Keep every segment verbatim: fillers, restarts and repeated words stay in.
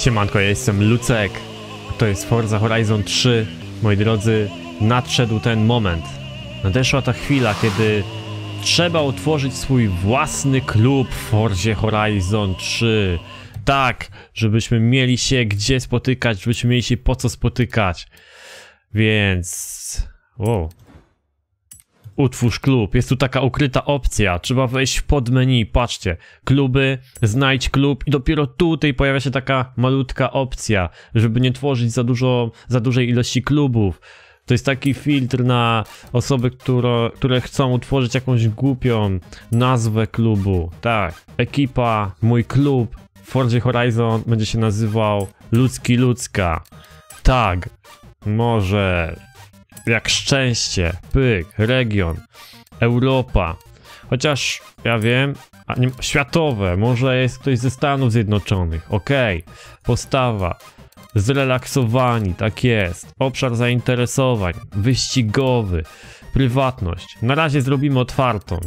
Siemanko, ja jestem Lucek. To jest Forza Horizon trzy. Moi drodzy, nadszedł ten moment. Nadeszła ta chwila, kiedy trzeba utworzyć swój własny klub w Forzie Horizon trzy. Tak, żebyśmy mieli się gdzie spotykać, żebyśmy mieli się po co spotykać. Więc... Wow. Utwórz klub. Jest tu taka ukryta opcja. Trzeba wejść w podmenu. Patrzcie. Kluby, znajdź klub i dopiero tutaj pojawia się taka malutka opcja, żeby nie tworzyć za dużo, za dużej ilości klubów. To jest taki filtr na osoby, które, które chcą utworzyć jakąś głupią nazwę klubu. Tak. Ekipa, mój klub w Forzie Horizon będzie się nazywał Ludzki Ludzka. Tak. Może... Jak szczęście, pyk, region, Europa, chociaż ja wiem, a nie, światowe, może jest ktoś ze Stanów Zjednoczonych, okej, okay. Postawa, zrelaksowani, tak jest, obszar zainteresowań, wyścigowy, prywatność, na razie zrobimy otwartą.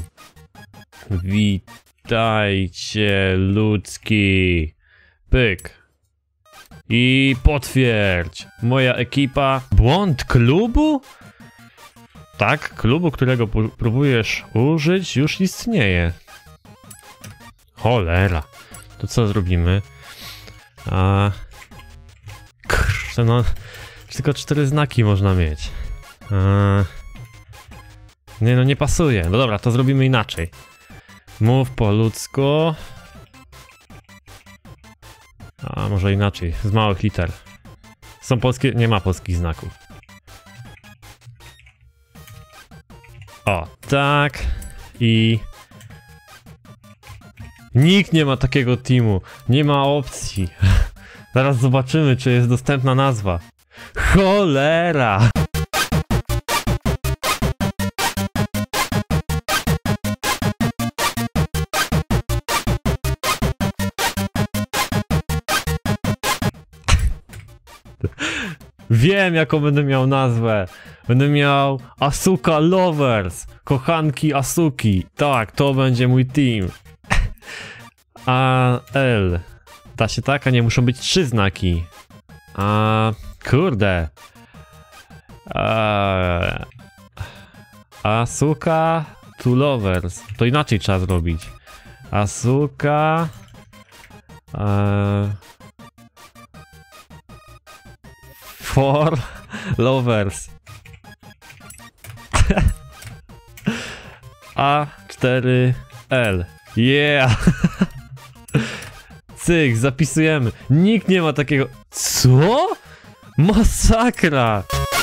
Witajcie ludzki, pyk. I potwierdź, moja ekipa... Błąd klubu? Tak, klubu, którego próbujesz użyć, już istnieje. Cholera. To co zrobimy? A... Kurczę, no... Tylko cztery znaki można mieć. A... Nie, no nie pasuje. No dobra, to zrobimy inaczej. Mów po ludzku. A może inaczej, z małych liter. Są polskie... nie ma polskich znaków. O, tak. I... Nikt nie ma takiego teamu. Nie ma opcji. Zaraz zobaczymy, czy jest dostępna nazwa. Cholera! Wiem, jaką będę miał nazwę. Będę miał Asuka Lovers. Kochanki Asuki. Tak, to będzie mój team. A L. Da się tak, a nie muszą być trzy znaki. A kurde. A, Asuka to Lovers. To inaczej trzeba zrobić. Asuka. A, For Lovers. A cztery L. Yeah! Cyk, zapisujemy. Nikt nie ma takiego... Co? Masakra!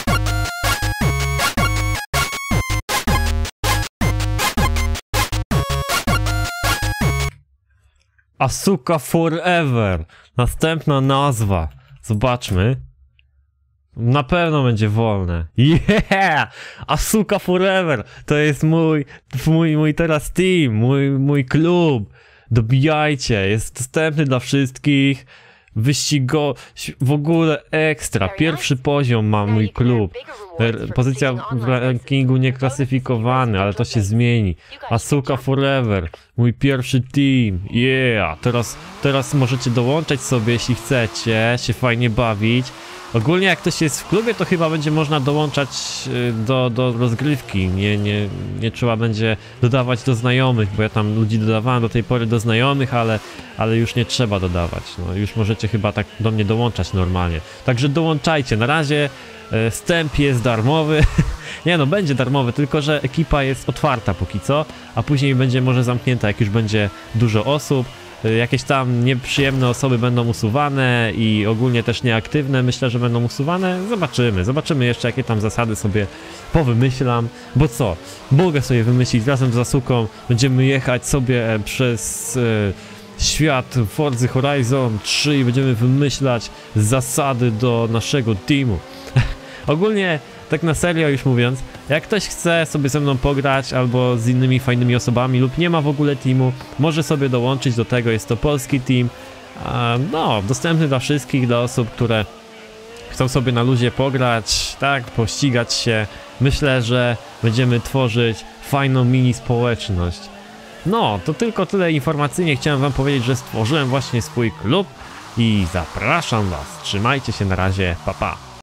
Asuka Forever. Następna nazwa. Zobaczmy. Na pewno będzie wolne. Yeah! Asuka Forever! To jest mój, mój, mój teraz team, mój, mój klub. Dobijajcie, jest dostępny dla wszystkich. Wyścigo... w ogóle ekstra. Pierwszy poziom ma mój klub. Pozycja w rankingu nieklasyfikowany, ale to się zmieni. Asuka Forever. Mój pierwszy team. Yeah! Teraz, teraz możecie dołączać sobie, jeśli chcecie się fajnie bawić. Ogólnie jak ktoś jest w klubie, to chyba będzie można dołączać do, do rozgrywki, nie, nie, nie trzeba będzie dodawać do znajomych, bo ja tam ludzi dodawałem do tej pory do znajomych, ale, ale już nie trzeba dodawać, no już możecie chyba tak do mnie dołączać normalnie. Także dołączajcie, na razie e, wstęp jest darmowy, nie no będzie darmowy, tylko że ekipa jest otwarta póki co, a później będzie może zamknięta, jak już będzie dużo osób. Jakieś tam nieprzyjemne osoby będą usuwane i ogólnie też nieaktywne, myślę, że będą usuwane. Zobaczymy, zobaczymy jeszcze, jakie tam zasady sobie powymyślam. Bo co? Mogę sobie wymyślić, razem z Asuką będziemy jechać sobie przez e, świat Forza Horizon trzy i będziemy wymyślać zasady do naszego teamu. Ogólnie, tak na serio już mówiąc, jak ktoś chce sobie ze mną pograć albo z innymi fajnymi osobami lub nie ma w ogóle teamu, może sobie dołączyć do tego, jest to polski team. No, dostępny dla wszystkich, dla osób, które chcą sobie na luzie pograć, tak, pościgać się. Myślę, że będziemy tworzyć fajną mini społeczność. No, to tylko tyle informacyjnie chciałem wam powiedzieć, że stworzyłem właśnie swój klub. i zapraszam was. Trzymajcie się, na razie, pa pa.